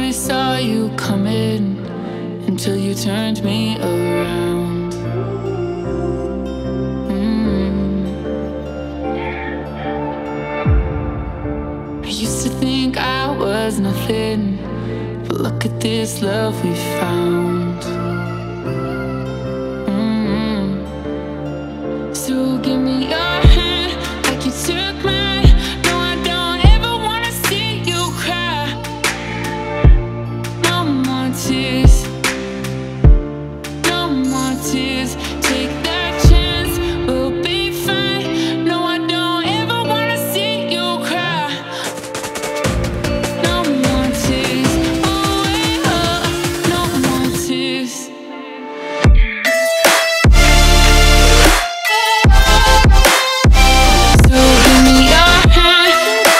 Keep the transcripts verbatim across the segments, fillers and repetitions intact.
really saw you coming until you turned me around. mm. I used to think I was nothing, but look at this love we found. mm. So give me your hand like you took mine. No, I don't ever wanna see you cry. No more tears, no more tears. Take that chance, we'll be fine. No, I don't ever wanna see you cry. No more tears, oh wait, oh, no more tears. So give me your hand.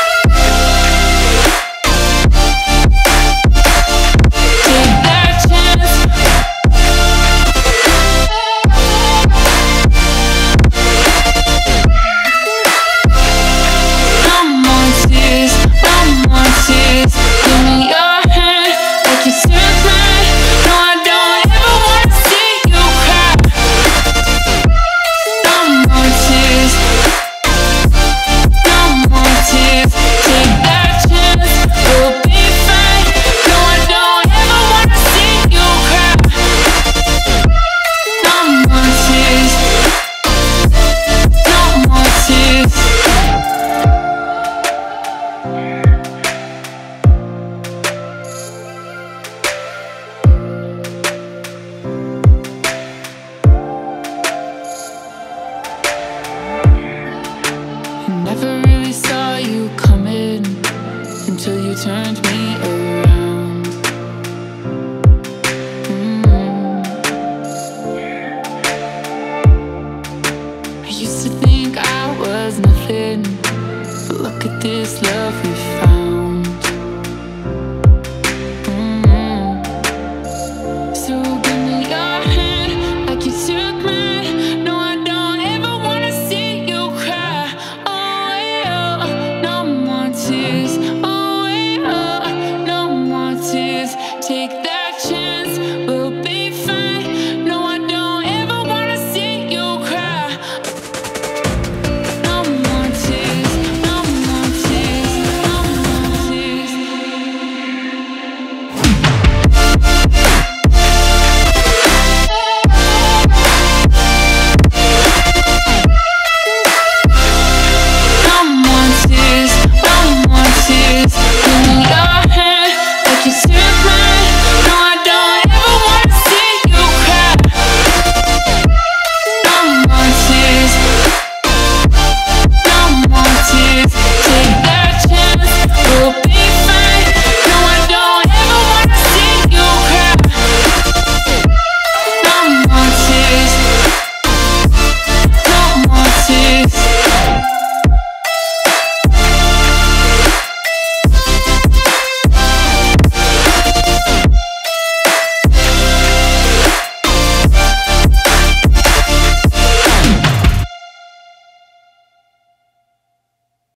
Take that chance. No more tears, no more tears. Give me your hand like you took mine. No, I don't ever wanna see you cry. No more tears, no more tears. Take that chance, we'll be fine. No, I don't ever wanna see you cry. No more tears, no more tears. I never really saw you coming until you turned me around. mm. I used to think I was nothing, but look at this love we found. mm. So give me your hand like you took mine. No, I don't ever wanna see you cry. Oh, yeah, no more tears. Oh, yeah, no more tears. Take